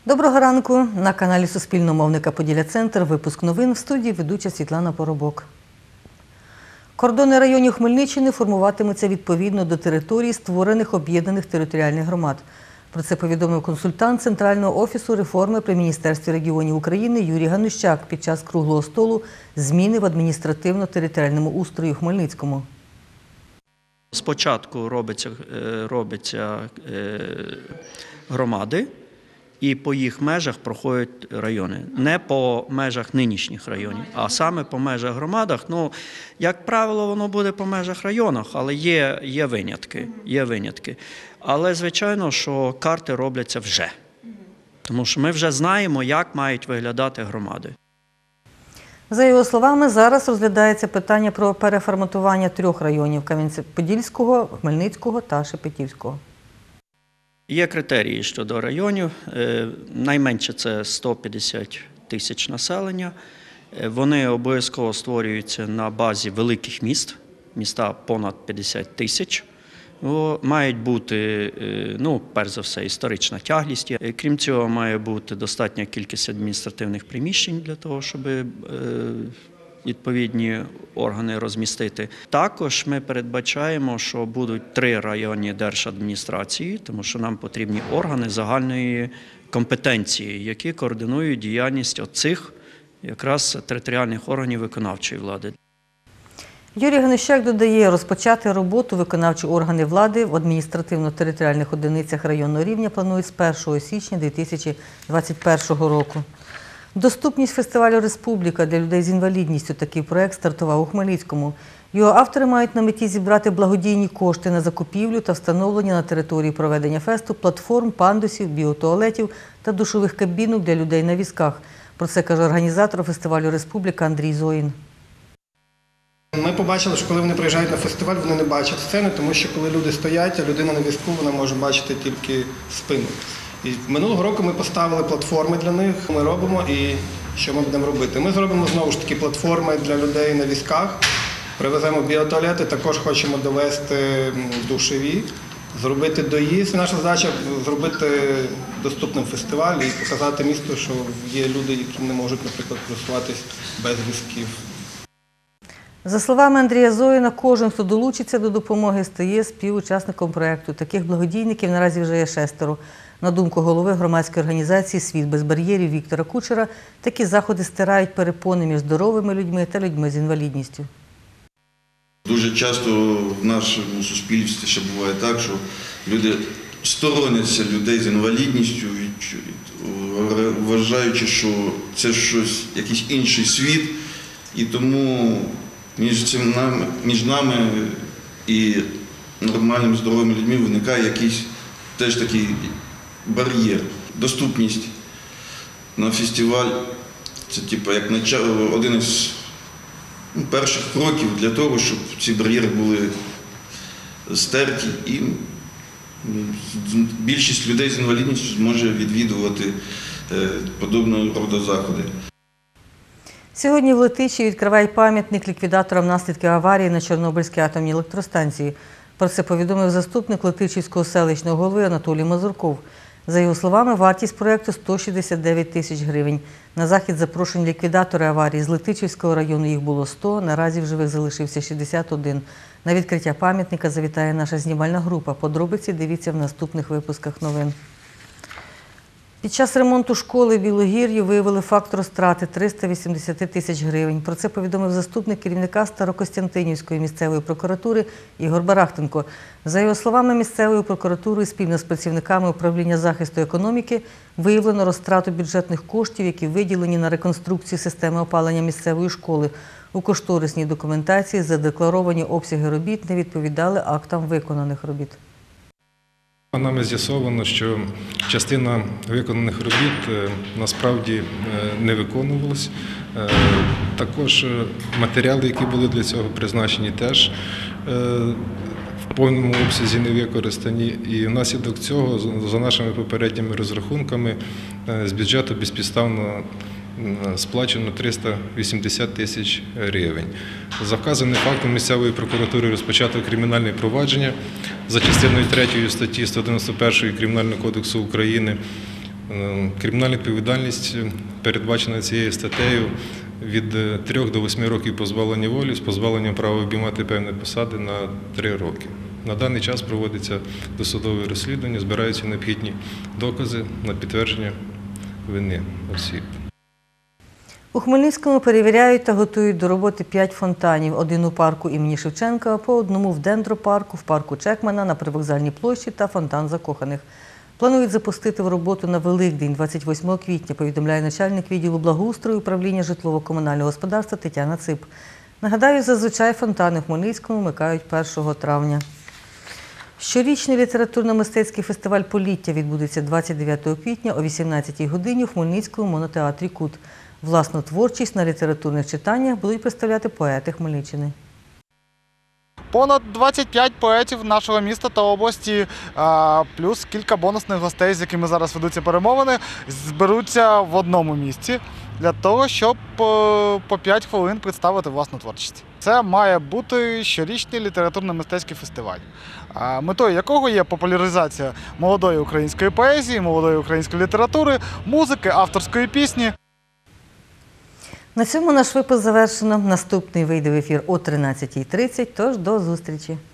Доброго ранку! На каналі Суспільного мовника «Поділля-Центр» випуск новин, в студії ведуча Світлана Поробок. Кордони районів Хмельниччини формуватимуться відповідно до територій, створених об'єднаних територіальних громад. Про це повідомив консультант Центрального офісу реформи при Міністерстві регіонів України Юрій Ганущак під час круглого столу «Зміни в адміністративно-територіальному устрої у Хмельницькому». Спочатку робляться громади, і по їх межах проходять райони. Не по межах нинішніх районів, а саме по межах громадах. Ну, як правило, воно буде по межах районах, але є винятки. Але, звичайно, що карти робляться вже. Тому що ми вже знаємо, як мають виглядати громади. За його словами, зараз розглядається питання про переформатування 3 районів – Кам'янець-Подільського, Хмельницького та Шепетівського. Є критерії щодо районів. Найменше – це 150 тисяч населення. Вони обов'язково створюються на базі великих міст, міста понад 50 тисяч. Мають бути, перш за все, історична тяглість. Крім цього, має бути достатня кількість адміністративних приміщень для того, щоб відповідні органи розмістити. Також ми передбачаємо, що будуть 3 районні держадміністрації, тому що нам потрібні органи загальної компетенції, які координують діяльність оцих якраз територіальних органів виконавчої влади. Юрій Ганущак додає, розпочати роботу виконавчі органи влади в адміністративно-територіальних одиницях районного рівня планують з 1 січня 2021 року. Доступність фестивалю «Республіка» для людей з інвалідністю – такий проєкт стартував у Хмельницькому. Його автори мають на меті зібрати благодійні кошти на закупівлю та встановлення на території проведення фесту платформ, пандусів, біотуалетів та душових кабінок для людей на візках. Про це каже організатор фестивалю «Республіка» Андрій Зоїн. Ми побачили, що коли вони приїжджають на фестиваль, вони не бачать сцени, тому що коли люди стоять, а людина на візку, вона може бачити тільки спину. І минулого року ми поставили платформи для них, ми робимо і що ми будемо робити. Ми зробимо знову ж таки платформи для людей на візках, привеземо біотуалети, також хочемо довести душові, зробити доїзд. Наша задача – зробити доступним фестиваль і показати місту, що є люди, які не можуть, наприклад, користуватись без візків. За словами Андрія Зоїна, кожен, хто долучиться до допомоги, стає співучасником проєкту. Таких благодійників наразі вже є 6. На думку голови громадської організації «Світ без бар'єрів» Віктора Кучера, такі заходи стирають перепони між здоровими людьми та людьми з інвалідністю. Дуже часто в нашому суспільстві ще буває так, що люди стороняться людей з інвалідністю, вважаючи, що це щось, якийсь інший світ, і тому між нами і нормальними здоровими людьми виникає якийсь теж такий бар'єр. Доступність на фестиваль – це як один із перших кроків для того, щоб ці бар'єри були стерті і більшість людей з інвалідністю зможе відвідувати подобного роду заходи. Сьогодні в Летичі відкривають пам'ятник ліквідаторам наслідків аварії на Чорнобильській атомній електростанції. Про це повідомив заступник Летичівського селищного голови Анатолій Мазурков. За його словами, вартість проєкту – 169 тисяч гривень. На захід запрошені ліквідатори аварії. З Летичівського району їх було 100, наразі в живих залишився 61. На відкриття пам'ятника завітає наша знімальна група. Подробиці дивіться в наступних випусках новин. Під час ремонту школи в Білогір'ї виявили факт розтрати 380 тисяч гривень. Про це повідомив заступник керівника Старокостянтинівської місцевої прокуратури Ігор Барахтенко. За його словами, місцевою прокуратурою спільно з працівниками управління захисту економіки виявлено розтрату бюджетних коштів, які виділені на реконструкцію системи опалення місцевої школи. У кошторисній документації задекларовані обсяги робіт не відповідали актам виконаних робіт. Нами з'ясовано, що частина виконаних робіт насправді не виконувалась. Також матеріали, які були для цього призначені, теж в повному обсязі не використані. І внаслідок цього, за нашими попередніми розрахунками, з бюджету безпідставно сплачено 380 тисяч гривень. За вказаним фактом місцевої прокуратури розпочато кримінальне провадження за частиною 3 статті 191 Кримінального кодексу України Кримінальна відповідальність передбачена цією статтею від 3 до 8 років позбавлення волі з позбавленням права обіймати певні посади на 3 роки. На даний час проводиться досудове розслідування, збираються необхідні докази на підтвердження вини осіб. У Хмельницькому перевіряють та готують до роботи 5 фонтанів. Один у парку імені Шевченка, по одному в Дендропарку, в парку Чекмана, на Привокзальній площі та фонтан Закоханих. Планують запустити в роботу на Великдень, 28 квітня, повідомляє начальник відділу благоустрою управління житлово-комунального господарства Тетяна Цип. Нагадаю, зазвичай фонтани в Хмельницькому вмикають 1 травня. Щорічний літературно-мистецький фестиваль «Поліття» відбудеться 29 квітня о 18-й годині у Хмельницькому монотеатрі «Кут». Власну творчість на літературних читаннях будуть представляти поети Хмельниччини. Понад 25 поетів нашого міста та області, плюс кілька бонусних гостей, з якими зараз ведуться перемовини, зберуться в одному місці для того, щоб по 5 хвилин представити власну творчість. Це має бути щорічний літературно-мистецький фестиваль, метою якого є популяризація молодої української поезії, молодої української літератури, музики, авторської пісні. На цьому наш випуск завершено. Наступний вийде в ефір о 13:30, тож до зустрічі.